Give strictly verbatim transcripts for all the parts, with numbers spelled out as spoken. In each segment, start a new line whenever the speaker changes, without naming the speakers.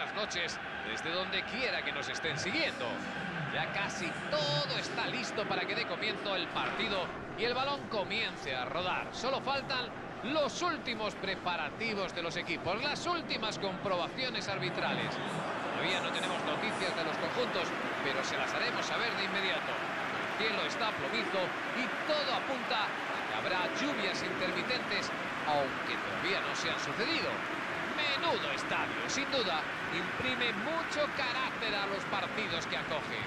buenas noches desde donde quiera que nos estén siguiendo. Ya casi todo está listo para que dé comienzo el partido y el balón comience a rodar. Solo faltan los últimos preparativos de los equipos, las últimas comprobaciones arbitrales. Todavía no tenemos noticias de los conjuntos, pero se las haremos saber de inmediato. El cielo está plomizo y todo apunta a que habrá lluvias intermitentes, aunque todavía no se han sucedido. Menudo estadio, sin duda, imprime mucho carácter a los partidos que acoge.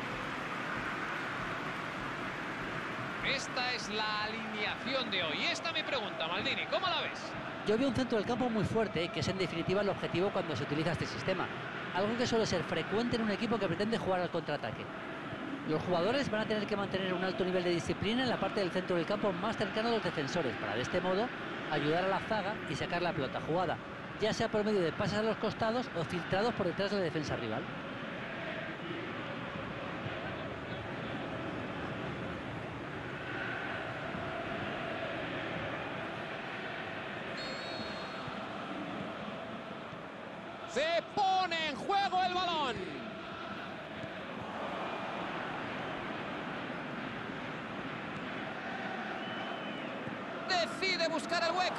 Esta es la alineación de hoy. Esta mi pregunta, Maldini, ¿cómo la ves?
Yo veo un centro del campo muy fuerte, que es en definitiva el objetivo cuando se utiliza este sistema. Algo que suele ser frecuente en un equipo que pretende jugar al contraataque. Los jugadores van a tener que mantener un alto nivel de disciplina en la parte del centro del campo más cercano a los defensores, para de este modo ayudar a la zaga y sacar la pelota jugada, ya sea por medio de pases a los costados o filtrados por detrás de la defensa rival.
Se pone en juego el balón. Decide buscar el hueco.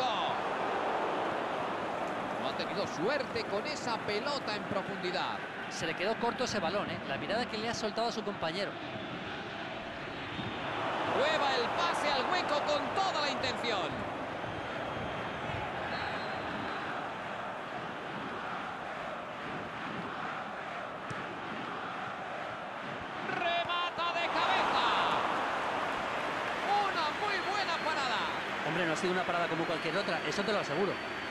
No ha tenido suerte con esa pelota en profundidad.
Se le quedó corto ese balón, ¿eh? La mirada que le ha soltado a su compañero.
Prueba el pase al hueco con toda la intención.
Hombre, no ha sido una parada como cualquier otra, eso te lo aseguro.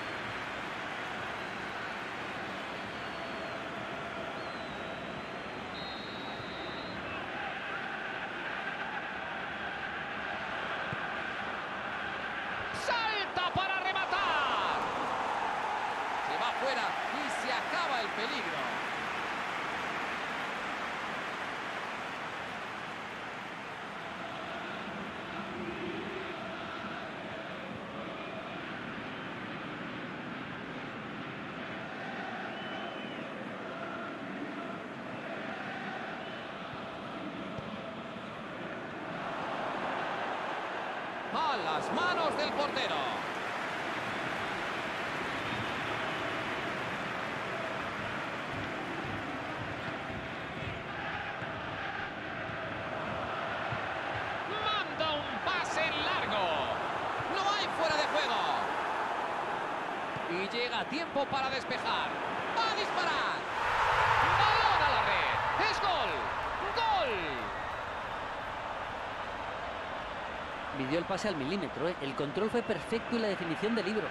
¡Salta para rematar! Se va fuera y se acaba el peligro. A las manos del portero. Manda un pase largo. No hay fuera de juego. Y llega a tiempo para despejar. ¡Va a disparar! ¡Balón a la red! ¡Es gol! ¡Gol!
Midió el pase al milímetro, ¿eh? El control fue perfecto y la definición de libro.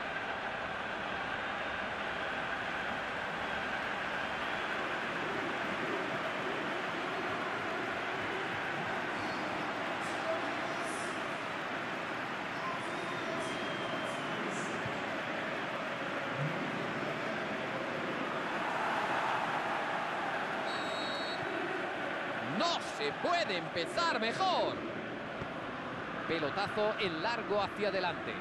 No se puede empezar mejor. Pelotazo en largo hacia adelante.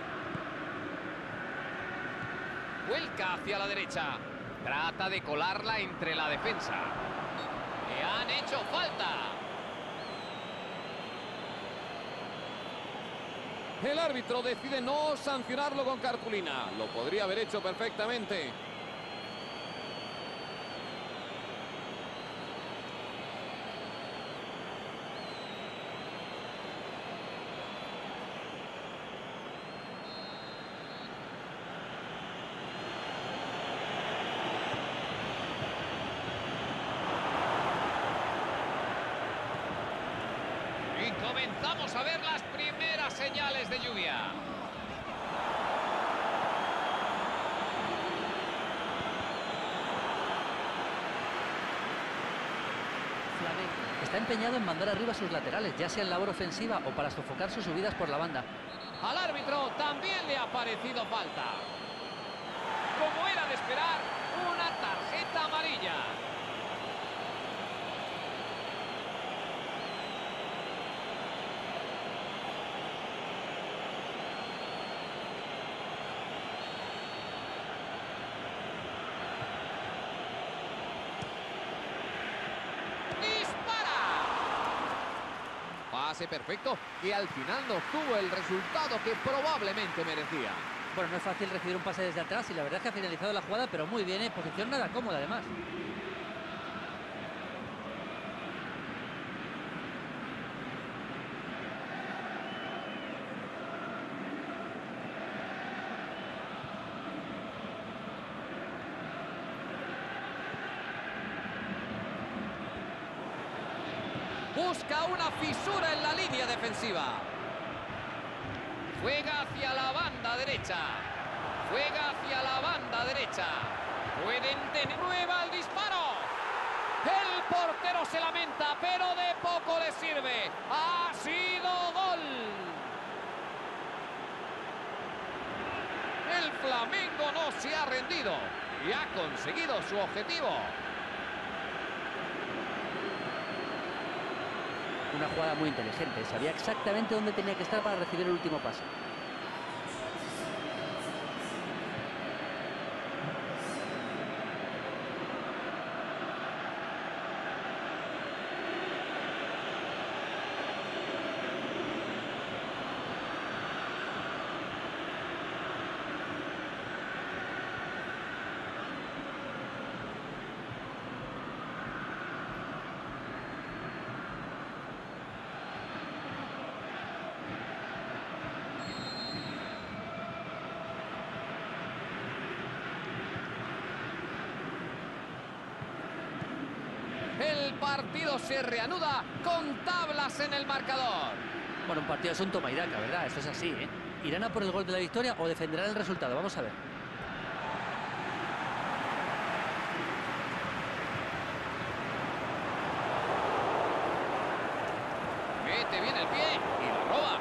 Vuelca hacia la derecha. Trata de colarla entre la defensa. Le han hecho falta. El árbitro decide no sancionarlo con cartulina. Lo podría haber hecho perfectamente. Y comenzamos a ver las primeras señales de lluvia.
Flamengo está empeñado en mandar arriba a sus laterales, ya sea en labor ofensiva o para sofocar sus subidas por la banda.
Al árbitro también le ha parecido falta. Como era de esperar, una tarjeta amarilla. pase perfecto y al final no obtuvo el resultado que probablemente merecía.
Bueno, no es fácil recibir un pase desde atrás y la verdad es que ha finalizado la jugada, pero muy bien, en posición nada cómoda además.
Busca una fisura en la línea defensiva. Juega hacia la banda derecha. Juega hacia la banda derecha. Pueden tener nueva el disparo. El portero se lamenta, pero de poco le sirve. Ha sido gol. El Flamengo no se ha rendido y ha conseguido su objetivo.
Una jugada muy inteligente, sabía exactamente dónde tenía que estar para recibir el último pase.
El partido se reanuda con tablas en el marcador.
Bueno, un partido es un toma y daca, ¿verdad? Esto es así, ¿eh? ¿Irán a por el gol de la victoria o defenderán el resultado? Vamos a ver.
Mete bien el pie y la roba.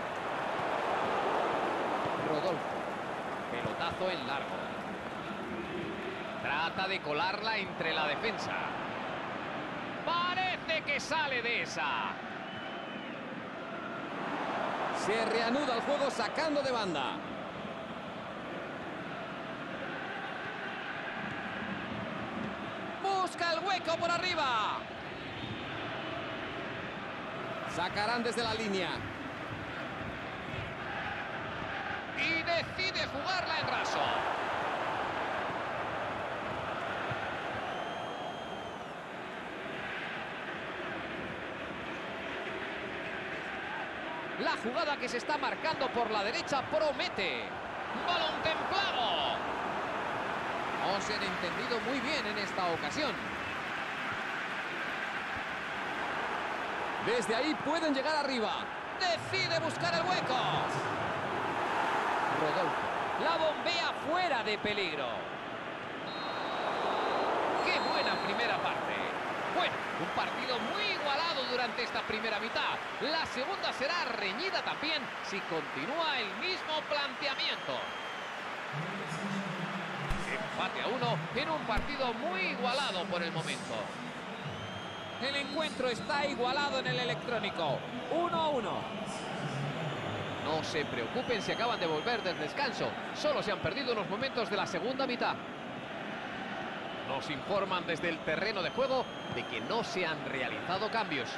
Rodolfo. Pelotazo en largo. Trata de colarla entre la defensa. Parece que sale de esa. Se reanuda el juego sacando de banda. Busca el hueco por arriba. Sacarán desde la línea. Y decide jugarla en raso. La jugada que se está marcando por la derecha promete. ¡Balón templado! No se han entendido muy bien en esta ocasión. Desde ahí pueden llegar arriba. Decide buscar el hueco. Rodolfo. La bombea fuera de peligro. ¡Qué buena primera parte! Bueno, un partido muy igualado durante esta primera mitad. La segunda será reñida también si continúa el mismo planteamiento. Empate a uno en un partido muy igualado por el momento. El encuentro está igualado en el electrónico. uno a uno. No se preocupen si acaban de volver del descanso. Solo se han perdido unos momentos de la segunda mitad. Nos informan desde el terreno de juego de que no se han realizado cambios.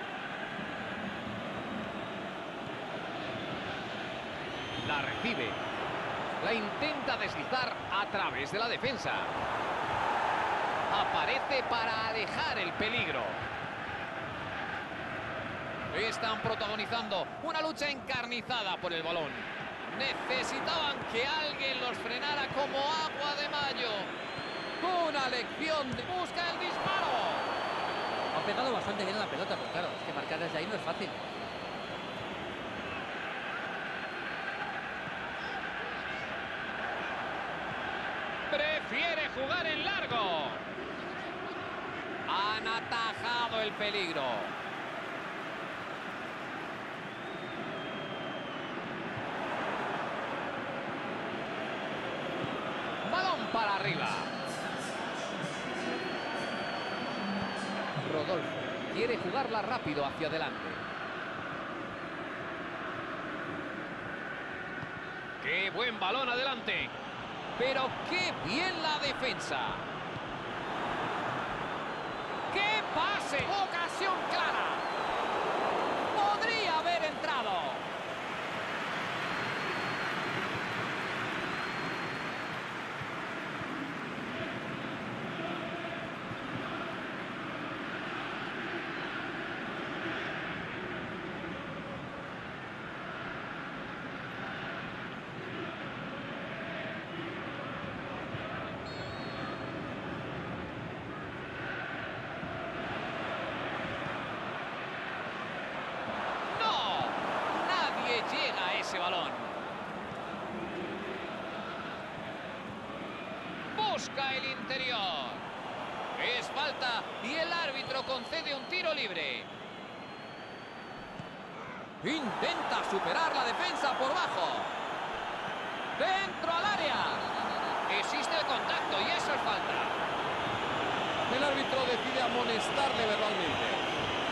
La recibe. La intenta deslizar a través de la defensa. Aparece para alejar el peligro. Están protagonizando una lucha encarnizada por el balón. Necesitaban que alguien los frenara como agua de mayo. Una lección de busca el disparo.
Ha pegado bastante bien a la pelota, pero claro, es que marcar desde ahí no es fácil.
Prefiere jugar en largo. Han atajado el peligro. Balón para arriba. Rodolfo quiere jugarla rápido hacia adelante. ¡Qué buen balón adelante! Pero qué bien la defensa. ¡Qué pase! ¡Ocasión clara! Podría haber balón. Busca el interior. Es falta y el árbitro concede un tiro libre. Intenta superar la defensa por bajo. Dentro al área. Existe el contacto y eso es falta.
El árbitro decide amonestarle verbalmente.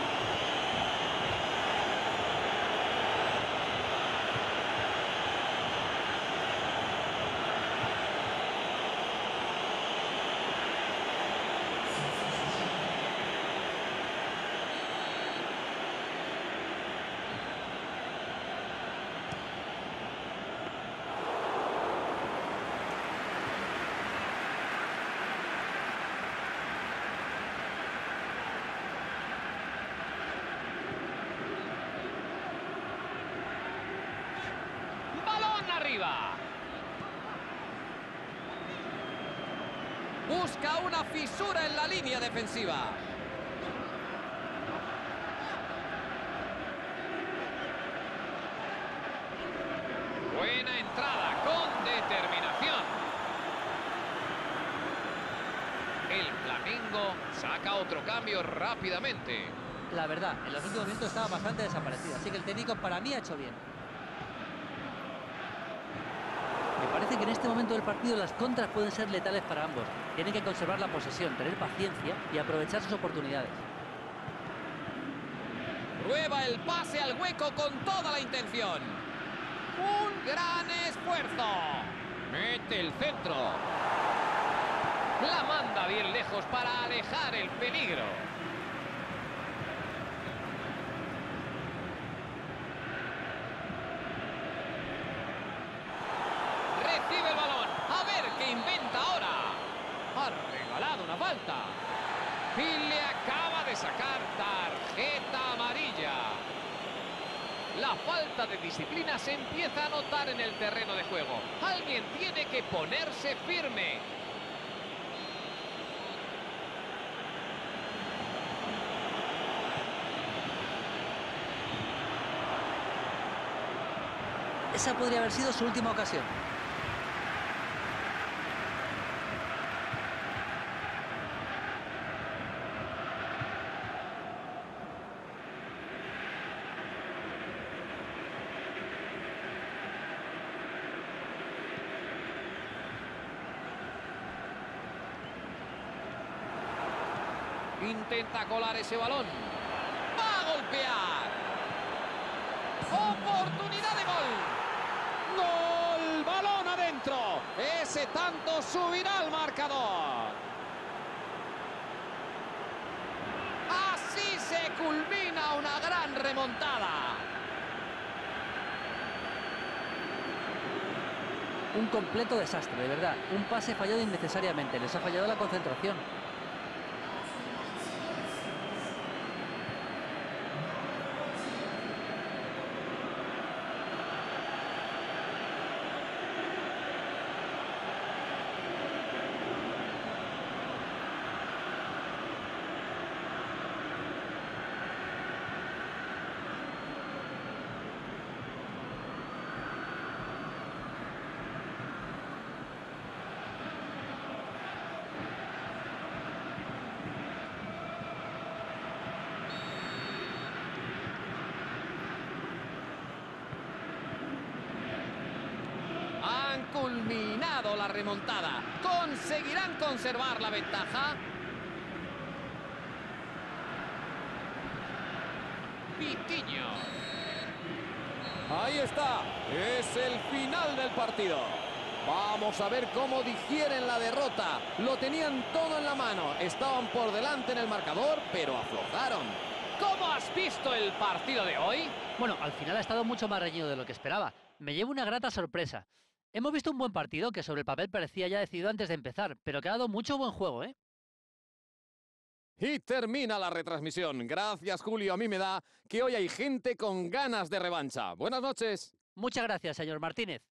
Arriba.
Busca una fisura en la línea defensiva.
Buena entrada con determinación. El Flamengo saca otro cambio rápidamente.
La verdad, en los últimos minutos estaba bastante desaparecido, así que el técnico para mí ha hecho bien. Me parece que en este momento del partido las contras pueden ser letales para ambos. Tienen que conservar la posesión, tener paciencia y aprovechar sus oportunidades.
Prueba el pase al hueco con toda la intención. Un gran esfuerzo.
Mete el centro. La manda bien lejos para alejar el peligro. Recibe el balón. A ver qué inventa ahora. Ha regalado una falta. Y le acaba de sacar tarjeta amarilla. La falta de disciplina se empieza a notar en el terreno de juego. Alguien tiene que ponerse firme.
Esa podría haber sido su última ocasión.
Intenta colar ese balón. ¡Va a golpear! ¡Oportunidad de gol! ¡Gol! ¡Balón adentro! Ese tanto subirá al marcador. Así se culmina una gran remontada.
Un completo desastre, de verdad. Un pase fallado innecesariamente. Les ha fallado la concentración.
Han culminado la remontada. ¿Conseguirán conservar la ventaja?
Pitiño.
Ahí está. Es el final del partido. Vamos a ver cómo digieren la derrota. Lo tenían todo en la mano. Estaban por delante en el marcador, pero aflojaron.
¿Cómo has visto el partido de hoy?
Bueno, al final ha estado mucho más reñido de lo que esperaba. Me llevo una grata sorpresa. Hemos visto un buen partido que sobre el papel parecía ya decidido antes de empezar, pero que ha dado mucho buen juego, ¿eh?
Y termina la retransmisión. Gracias, Julio. A mí me da que hoy hay gente con ganas de revancha. Buenas noches.
Muchas gracias, señor Martínez.